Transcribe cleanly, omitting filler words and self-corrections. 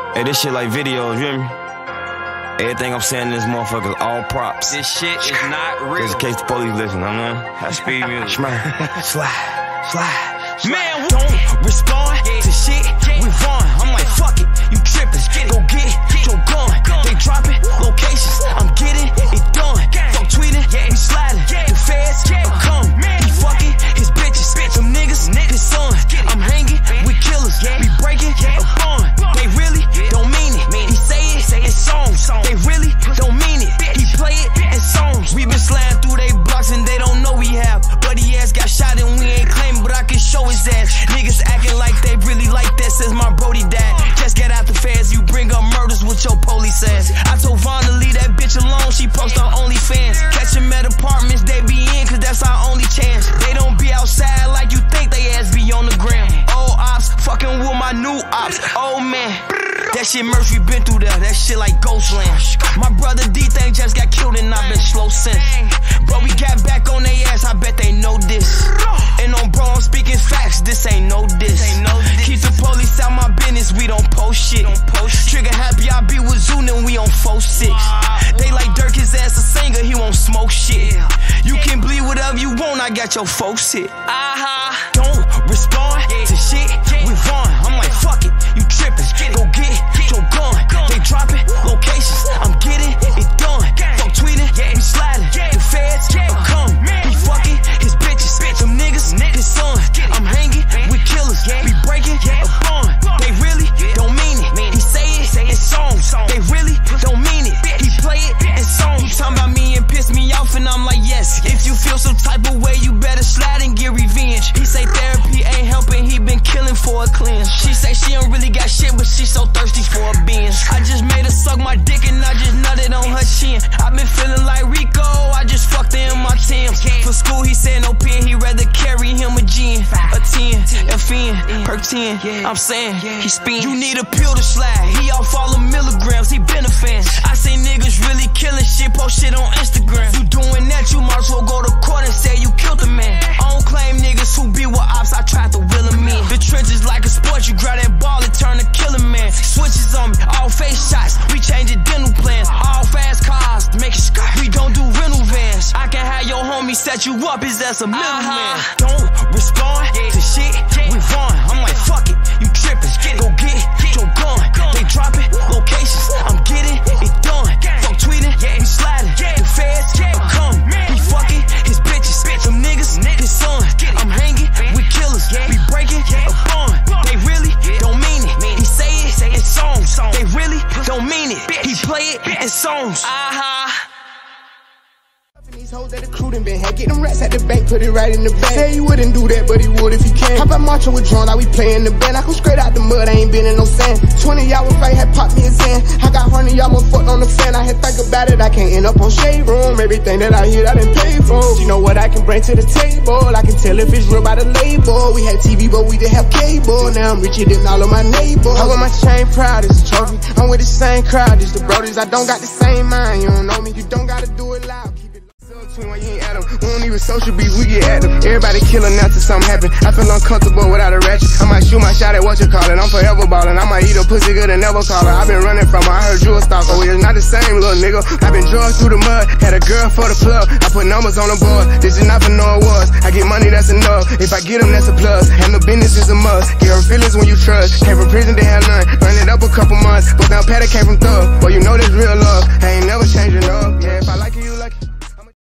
Hey, this shit like videos, you hear me? Everything I'm saying in this motherfucker is all props. This shit is not real. Just in case the police listen, I mean, high speed music. Slide. Man, don't respond to shit we run. I'm like, fuck it, you trippin'. Go get your gun. They dropping locations, I'm getting it done. Fuck tweeting, we sliding. The feds will come. He fucking his bitches, them niggas, his son. I'm hanging with killers, we breaking a bond. They really don't mean it. He say it in songs. They really don't mean it. He play it in songs. We been sliding through they blocks and they don't know we have. Buddy ass got shot and we ain't claiming, but I can show his ass. Niggas acting like they really like that since my Brody died. Just get out the feds, you bring up murders with your police ass. I told Vaughn to leave that bitch alone, she post on OnlyFans. Catch them at apartments, they be in, cause that's our only chance. They don't be outside like you think they ass be on the gram. Old ops, fucking with my new ops. Oh man, that shit Murphy been through there, that shit like Ghostland. My brother D-Thing just got killed and I've been slow since. But we got back on their ass, I bet they know this. And on bro, I'm speaking facts, this ain't no diss. Keep the police out my business, we don't post shit. Trigger happy, I be with Zoon and we on 4-6. They like Durk, his ass a singer, he won't smoke shit. You can bleed whatever you want, I got your folks hit. Don't respond to shit we run. I'm like, fuck it, you trippin'. Go get your gun. They dropping locations, I'm getting it done. Fuck tweeting, we sliding. The feds will come. He fucking his bitches, them niggas, his son. I'm hanging with killers, we breaking a bond. They really don't mean it. He say it in songs. They really don't mean it. He play it in songs. He talking about me and piss me off, and I'm like, yes. If you feel some type of way, you better slide and get revenge. He say therapy ain't helping, he been killing for a cleanse. She say she don't really got shit, but she so thirsty for a binge. I just made her suck my dick and I just nutted on her chin. I been feeling like Rico, I just fucked her in my Timbs. For school he said no pen, he rather carry him a gin. A 10, FN, per 10. I'm saying, he spin. You need a pill to slide, he off all the milligrams, he been a fan. I say niggas really killing shit, post shit on Instagram. You doing that, you might as well go to court and say you killed a man. I don't claim niggas who be with ops, I tried to will them in. The trenches like a sport, you grab that ball and turn to killer man. Switches on me, all face shots, we changing dental plans. All fast cars, make it skrrt. We don't do rental vans. I can have your homie set you up, his ass a middleman. Don't respond to shit we run. I'm like, fuck it, you trippin'. Go get your gun. They dropping locations, I'm getting it done. Fuck tweeting, we sliding. The feds will come. He fucking his bitches, them niggas, his son. I'm hanging with killers, we breaking a bond. They really don't mean it. He say it in songs. They really don't mean it. He play it in songs. These hoes that the crew done been had. Get them rats at the bank, put it right in the bank. Hey, he wouldn't do that, but he would if he can. How about marching with drone, like we playing the band? I come straight out the mud, I ain't been in no sand. 20 hour fight had popped me a Zan. I got horny, y'all was fucked on the fan. I had think about it, I can't end up on shade room. Everything that I hear, I done paid for. You know what I can bring to the table? I can tell if it's real by the label. We had TV, but we didn't have cable. Now I'm richer than all of my neighbors. I wear my chain proud, it's a trophy. I'm with the same crowd, it's the brodies. I don't got the same mind, you don't know me. You don't gotta do it loud. When you ain't at them, we don't even social beef, we get at them. Everybody killing now till something happen. I feel uncomfortable without a ratchet. I might shoot my shot at what you call it. I'm forever ballin'. I might eat a pussy good and never call her. I been running from her, I heard you a stalker. Well, it's not the same, little nigga. I been drugged through the mud, had a girl for the plug. I put numbers on the board, this is not for no awards. I get money, that's enough. If I get them, that's a plus. Handle business is a must. Get her feelings when you trust. Came from prison, they had none. Run it up a couple months, but now Patty came from thug. Well, you know that's real love.